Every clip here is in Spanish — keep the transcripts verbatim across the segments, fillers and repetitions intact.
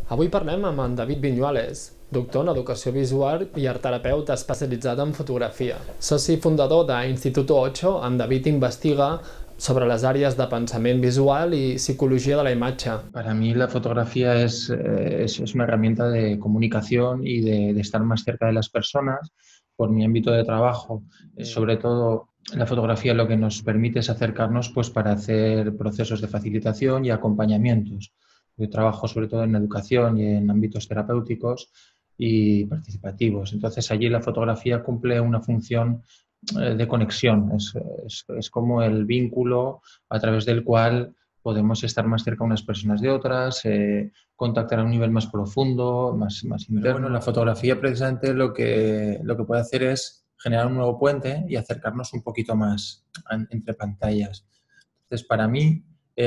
Avui parlem amb en David Viñuales, doctor en Educació Visual i art terapeuta especialitzat en fotografia. Soci fundador d'Instituto ocho, en David investiga sobre les àrees de pensament visual y psicología de la imagen. Para mí la fotografía es, es, es una herramienta de comunicación y de, de estar más cerca de las personas por mi ámbito de trabajo. Eh, sobre todo la fotografía lo que nos permite es acercarnos pues, para hacer procesos de facilitación y acompañamientos. Yo trabajo sobre todo en educación y en ámbitos terapéuticos y participativos. Entonces allí la fotografía cumple una función de conexión, es, es, es como el vínculo a través del cual podemos estar más cerca unas personas de otras, eh, contactar a un nivel más profundo, más, más interno. Pero bueno, la fotografía precisamente lo que, lo que puede hacer es generar un nuevo puente y acercarnos un poquito más en, entre pantallas. Entonces, para mí,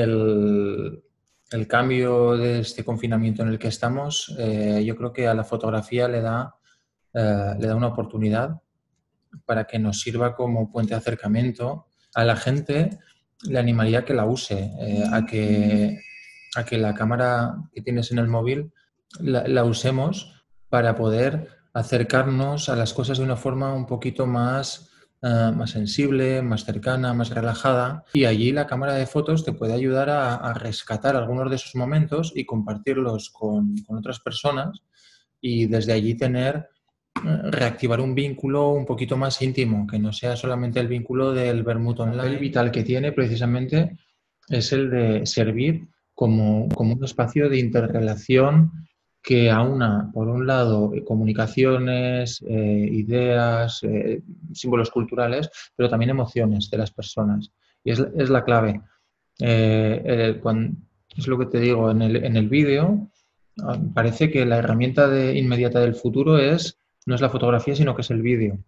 el, el cambio de este confinamiento en el que estamos, eh, yo creo que a la fotografía le da, eh, le da una oportunidad para que nos sirva como puente de acercamiento. A la gente le animaría a que la use, eh, a, que, a que la cámara que tienes en el móvil la, la usemos para poder acercarnos a las cosas de una forma un poquito más, uh, más sensible, más cercana, más relajada. Y allí la cámara de fotos te puede ayudar a, a rescatar algunos de esos momentos y compartirlos con, con otras personas y desde allí tener reactivar un vínculo un poquito más íntimo, que no sea solamente el vínculo del vermut online. El vital que tiene precisamente es el de servir como, como un espacio de interrelación que aúna, por un lado, comunicaciones, eh, ideas, eh, símbolos culturales, pero también emociones de las personas. Y es, es la clave. Eh, eh, cuando, es lo que te digo, en el, en el vídeo parece que la herramienta de, inmediata del futuro es no es la fotografía, sino que es el vídeo,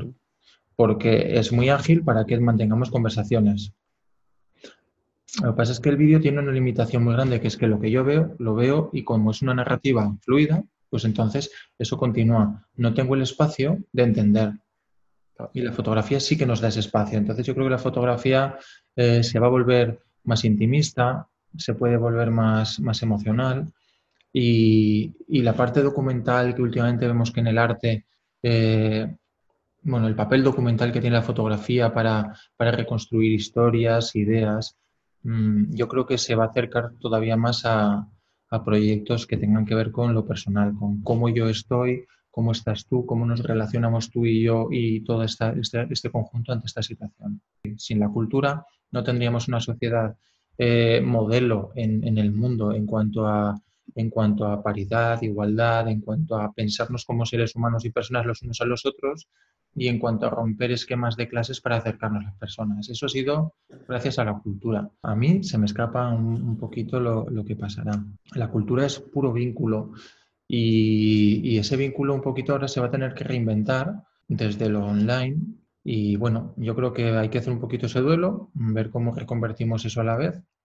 porque es muy ágil para que mantengamos conversaciones. Lo que pasa es que el vídeo tiene una limitación muy grande, que es que lo que yo veo, lo veo y como es una narrativa fluida, pues entonces eso continúa. No tengo el espacio de entender. Y la fotografía sí que nos da ese espacio. Entonces yo creo que la fotografía eh, se va a volver más intimista, se puede volver más, más emocional. Y, y, la parte documental que últimamente vemos que en el arte, eh, bueno, el papel documental que tiene la fotografía para, para reconstruir historias, ideas, mmm, yo creo que se va a acercar todavía más a, a proyectos que tengan que ver con lo personal, con cómo yo estoy, cómo estás tú, cómo nos relacionamos tú y yo y todo esta, este, este conjunto ante esta situación. Sin la cultura no tendríamos una sociedad eh, modelo en, en el mundo en cuanto a en cuanto a paridad, igualdad, en cuanto a pensarnos como seres humanos y personas los unos a los otros y en cuanto a romper esquemas de clases para acercarnos a las personas. Eso ha sido gracias a la cultura. A mí se me escapa un, un poquito lo, lo que pasará. La cultura es puro vínculo y, y ese vínculo un poquito ahora se va a tener que reinventar desde lo online y bueno, yo creo que hay que hacer un poquito ese duelo, ver cómo reconvertimos eso a la vez